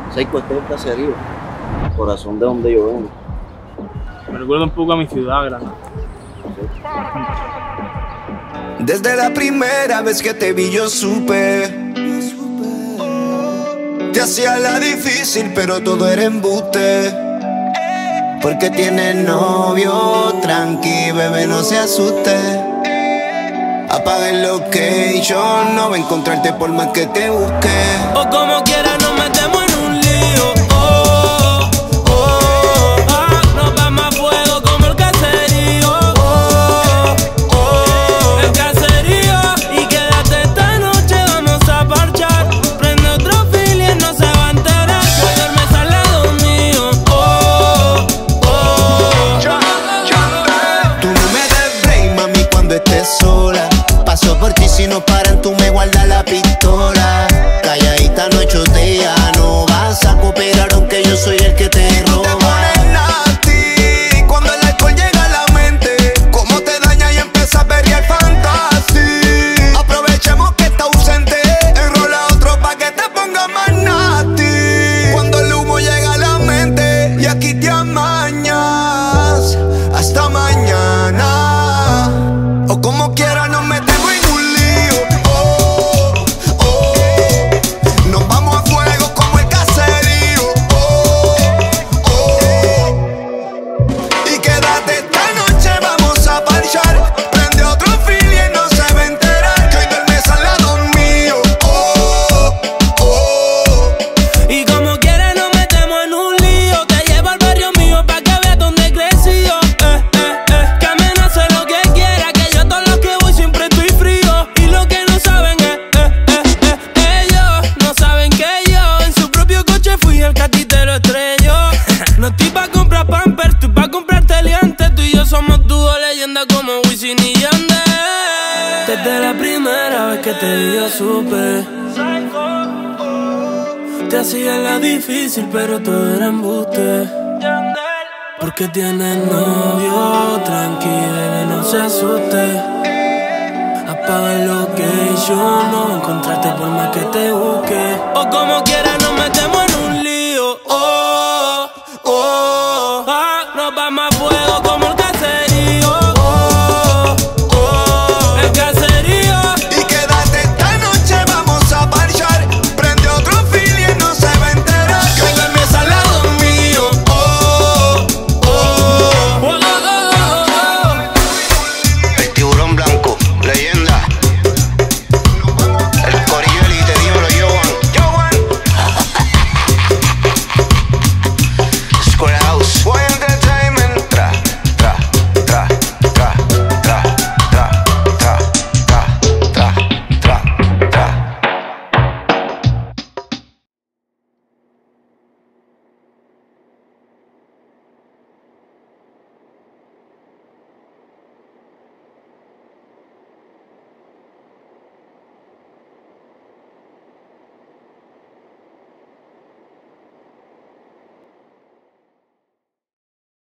Seiko, este es el caserío, corazón de donde yo vengo. Me recuerda un poco a mi ciudad, Granada. Desde la primera vez que te vi yo supe. Te hacía la difícil, pero todo era embuste. Porque tienes novio, tranqui, bebé, no se asuste. Apaga el location, no va a encontrarte por más que te busque. O como quiera nos metemos en un lío. Nos vamos a fuego como el caserío. El caserío. Y quédate esta noche, vamos a parchar. Prende otro fil y no se va a enterar que duermes al lado mío. Tú no me des break, mami, cuando estés sola. Paso por ti, si no paran, tú me guardas la pistola. Calladita no chotea, no vas a cooperar aunque yo soy el que te roba. Te pones nasty cuando el alcohol llega a la mente. Cómo te daña y empieza a perrear fantasy. Aprovechemos que está ausente, enrola otro pa' que te ponga más nasty. Cuando el humo llega a la mente y aquí te amañas hasta mañana. O como quiera nos metemos en un lío. Nos vamos a fuego como el caserío. Y quédate esta noche, vamos a parchar. Prende otro fil y no se va a enterar que hoy duermes al lado mío. Y como quiera nos metemos en un lío. Te llevo al barrio mío pa' que veas dónde he crecido. Que amenace lo que quiera, que yo todo lo que voy siempre estoy frío. Y lo que no saben ellos no saben que yo en su propio coche fui el que a ti te lo estrelló. No estoy pa' comprar Pampers, estoy pa' comprarte aliantes. Tú y yo somos dúo leyenda como Wisin y Yandel. Desde la primera vez que te vi yo supe. Te hacía la difícil, pero todo era embuste. Porque tienes novio, tranqui, bebé, no se asuste. Apaga el location, no encontrarte por más que te busque. O como quieras.